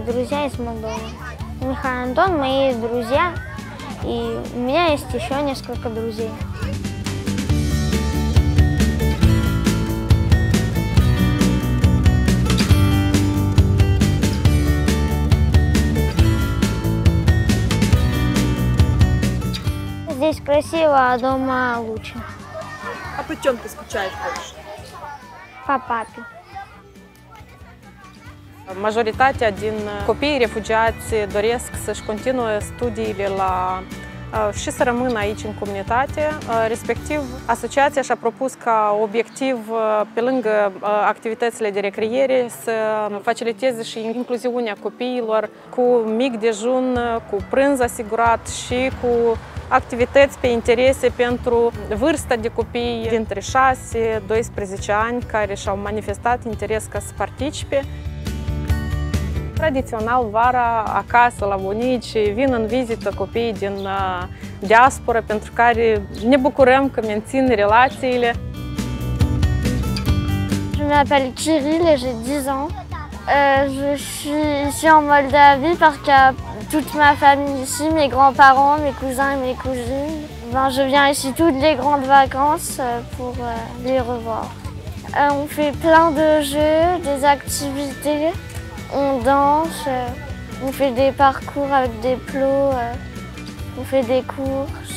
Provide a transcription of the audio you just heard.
друзья из Молдовы. Михаил и Антон мои друзья, и у меня есть еще несколько друзей. Здесь красиво, а дома лучше. А по чем ты скучаешь больше? По папе. Majoritatea din copiii refugiați doresc să-și continue studiile și să rămână aici în comunitate. Respectiv, asociația și-a propus ca obiectiv, pe lângă activitățile de recreere, să faciliteze și incluziunea copiilor cu mic dejun, cu prânz asigurat și cu activități pe interese pentru vârsta de copii dintre 6-12 ani care și-au manifestat interes ca să participe. Tradițional, vara, acasă, la bunici, vin în vizită copiii din diaspora, pentru care ne bucurăm că mențin relațiile. Je m'appelle Kirill et j'ai 10 ans. Je suis ici en Moldavie parce qu'il y a toute ma famille ici, mes grands-parents, mes cousins et mes cousines. Je viens ici toutes les grandes vacances pour les revoir. On fait plein de jeux, des activités. On danse, on fait des parcours avec des plots, on fait des courses.